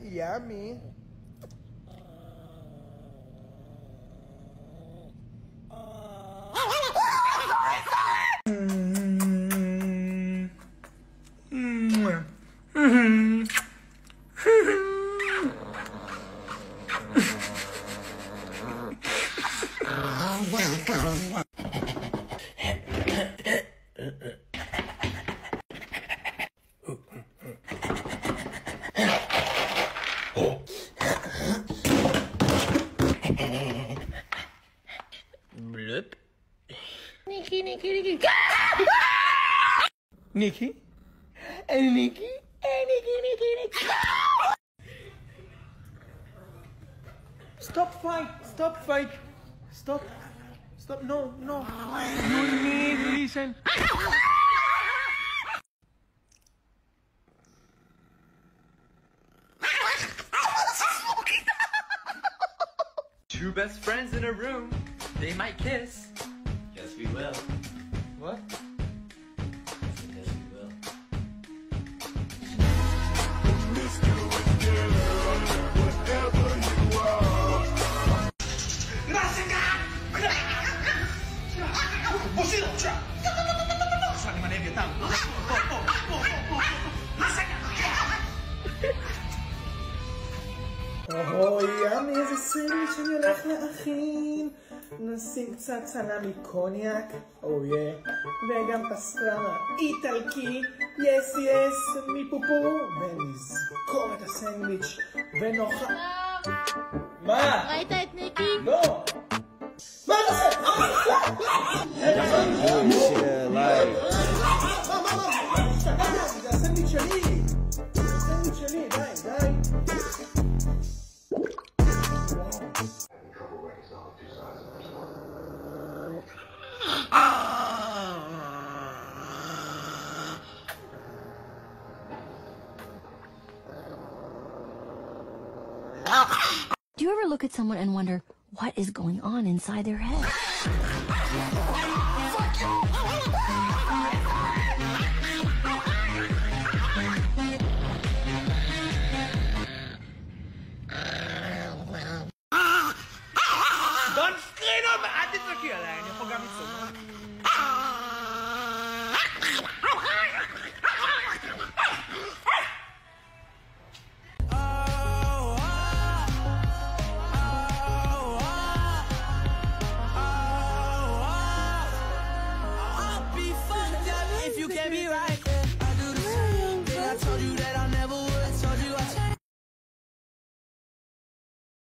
Yummy. Bloop. Nikki. Nikki? And Nikki? Nikki. Stop fight. Stop. No. You need to listen. Two best friends in a room. They might kiss. Yes, we will. What? Yes, we will. אוי, ימי, איזה סנדוויץ' אני הולך להכין. נשים קצת סלמי קוניאק, אויה, וגם פסטרמה איטלקי, יס, מפופו, ונזכור את הסנדוויץ' ונאכל. מה? ראית את ניקי? לא! מה אתה עושה? זה הסנדוויץ' שלי! די. Do you ever look at someone and wonder what is going on inside their head? Don't scream up! אל תצעקי עליי, אני יכול גם לצעוק. If you can't be right, I do the same thing I told you.